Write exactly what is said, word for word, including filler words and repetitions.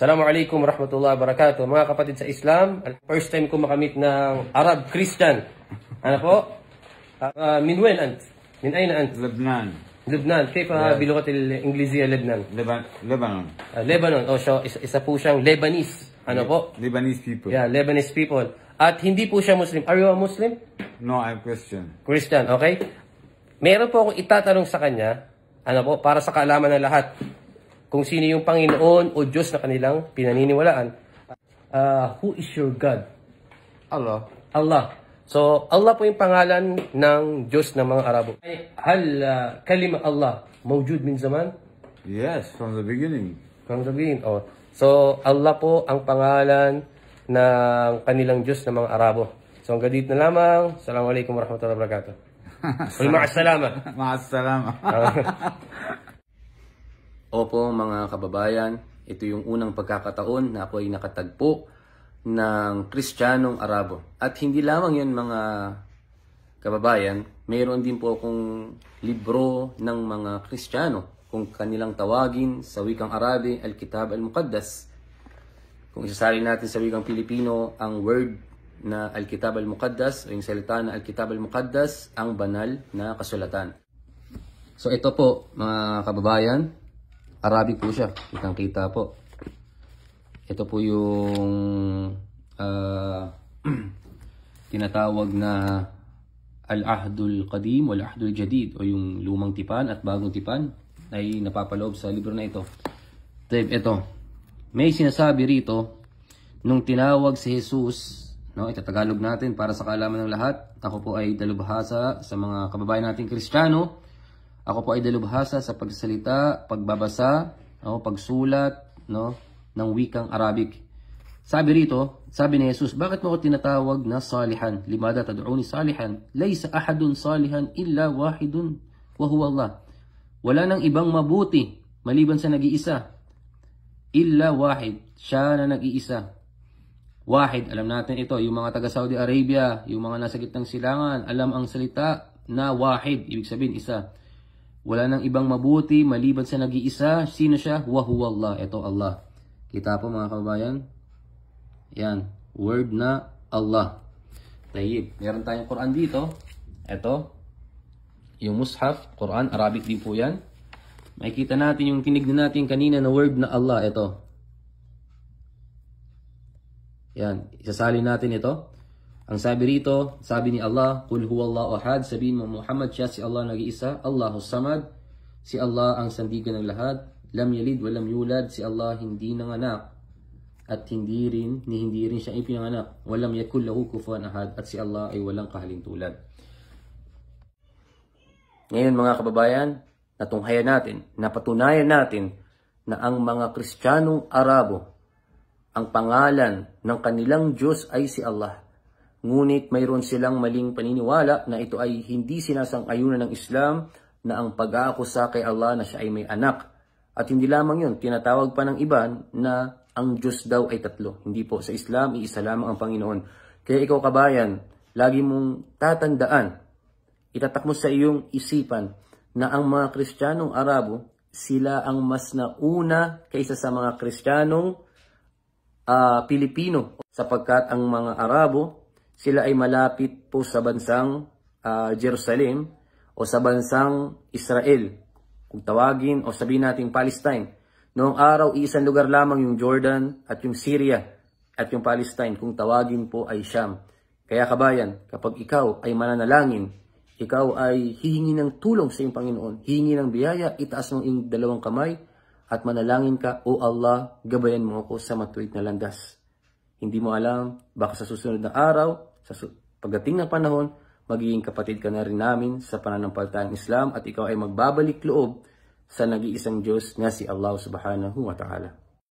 Assalamualaikum warahmatullahi wabarakatuh. Mga kapatid sa Islam, first time ko makamit ng Arab Christian. Ano po? Uh, min وين أنت؟ من أين أنت؟ لبنان. لبنان. كيف بلغة الإنجليزية لبنان؟ Lebanon. Uh, Lebanon. Oh, so, isa, isa po siyang Lebanese. Ano po? Lebanese people. Yeah, Lebanese people. At hindi po siya Muslim. Are you a Muslim? No, I'm Christian. Christian, okay? Meron po akong itatanong sa kanya, ano po, para sa kaalaman ng lahat, kung sino yung Panginoon o Diyos na kanilang pinaniniwalaan. Uh, who is your God? Allah. Allah. So, Allah po yung pangalan ng Diyos ng mga Arabo. Hal uh, kalima Allah mawjud min zaman? Yes, from the beginning. From the beginning. Oh. So, Allah po ang pangalan ng kanilang Diyos ng mga Arabo. So, hanggang dito na lamang. Assalamualaikum warahmatullahi wabarakatuh. Ma'assalama. Ma'assalama. Opo mga kababayan, ito yung unang pagkakataon na ako ay nakatagpo ng Kristiyanong Arabo. At hindi lamang yun mga kababayan, mayroon din po akong libro ng mga Kristiyano kung kanilang tawagin sa wikang Arabi, Al-Kitab Al-Muqaddas. Kung isasalin natin sa wikang Pilipino, ang word na Al-Kitab Al-Muqaddas o yung salita na Al-Kitab Al-Muqaddas, ang banal na kasulatan. So ito po mga kababayan, Arabic po siya, kitang-kita po. Ito po yung uh, tinatawag na Al-Ahdul Qadim o Al-Ahdul Jadid o yung lumang tipan at bagong tipan ay napapaloob sa libro na ito. Ito, may sinasabi rito nung tinawag si Jesus, no, itatagalog natin para sa kaalaman ng lahat. Ako po ay dalubhasa sa mga kababayan nating Kristiyano. Ako po ay dalubhasa sa pagsalita, pagbabasa, no, pagsulat, no, ng wikang Arabic. Sabi rito, sabi ni Jesus, bakit mo ako tinatawag na salihan? Limada tad'uni salihan? Laysa ahadun salihan illa wahidun wa huwa Allah. Wala nang ibang mabuti maliban sa nag-iisa. Illa wahid, siya na nag-iisa. Wahid, alam natin ito, yung mga taga Saudi Arabia, yung mga nasa gitnang silangan, alam ang salita na wahid, ibig sabihin isa. Wala nang ibang mabuti maliban sa nag-iisa. Sino siya? Wa huwa Allah. Ito Allah. Kita po mga kababayan? Yan. Word na Allah. Tayyib. Meron tayong Quran dito. Ito. Yung Mushaf. Quran. Arabic din po yan. Makikita natin yung tinignan natin kanina na word na Allah. Ito. Yan. Isasalin natin ito. Ang sabi rito, sabi ni Allah, Qul huwallahu ahad, sabihin mo Muhammad, siya si Allah nag-iisa, Allahus samad, si Allah ang sandigan ng lahat, lam yalid walam yulad, si Allah hindi nanganak, at hindi rin, ni hindi rin siya ipinanganak, walam yakul lahu kufuwan ahad, at si Allah ay walang kahalintulad. Ngayon mga kababayan, natunghayan natin, napatunayan natin na ang mga Kristiyanong Arabo, ang pangalan ng kanilang Diyos ay si Allah. Ngunit mayroon silang maling paniniwala na ito ay hindi sinasang-ayunan ng Islam na ang pag-aakusa kay Allah na siya ay may anak. At hindi lamang yun, tinatawag pa ng iba na ang Diyos daw ay tatlo. Hindi po, sa Islam, iisa lamang ang Panginoon. Kaya ikaw kabayan, lagi mong tatandaan, itatak mo sa iyong isipan na ang mga Kristiyanong Arabo, sila ang mas nauna kaysa sa mga Kristiyanong uh, Pilipino. Sapagkat ang mga Arabo, sila ay malapit po sa bansang uh, Jerusalem o sa bansang Israel. Kung tawagin o sabihin natin Palestine. Noong araw, isang lugar lamang yung Jordan at yung Syria at yung Palestine. Kung tawagin po ay Sham. Kaya kabayan, kapag ikaw ay mananalangin, ikaw ay hihingi ng tulong sa iyong Panginoon, hihingi ng biyaya, itaas mo iyong dalawang kamay at manalangin ka, O Allah, gabayan mo ako sa matuwid na landas. Hindi mo alam, baka sa susunod na araw, sa pagdating ng panahon, magiging kapatid ka na rin namin sa pananampalatayang Islam at ikaw ay magbabalik loob sa nag-iisang Diyos na si Allah subhanahu wa ta'ala.